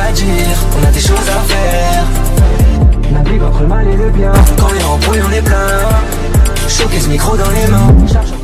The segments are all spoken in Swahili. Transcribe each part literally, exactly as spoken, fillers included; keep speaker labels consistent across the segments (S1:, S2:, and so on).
S1: à dire, on a des choses à faire. Navigue entre le mal et le bien. Quand les rembrouilles on est plein. Choquer ce micro dans les mains.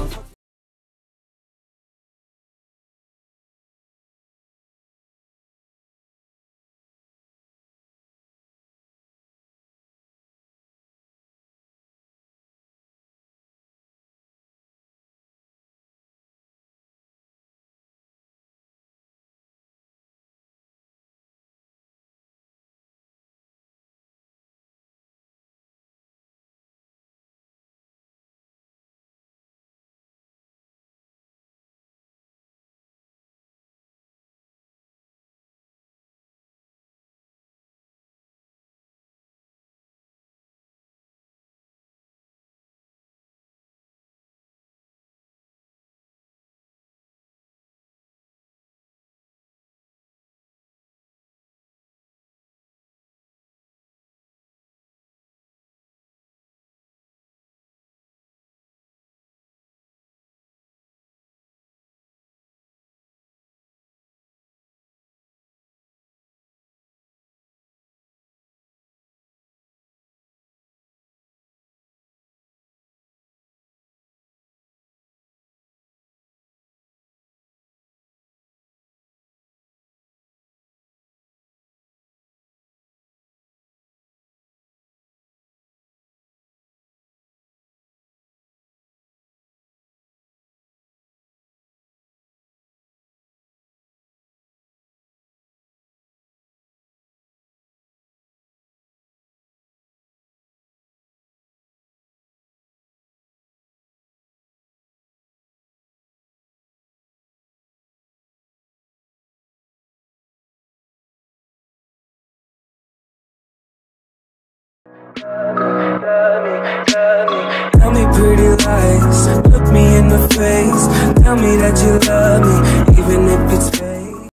S1: Tell me pretty lies, look me in the face. Tell me that you love me, even if it's fake.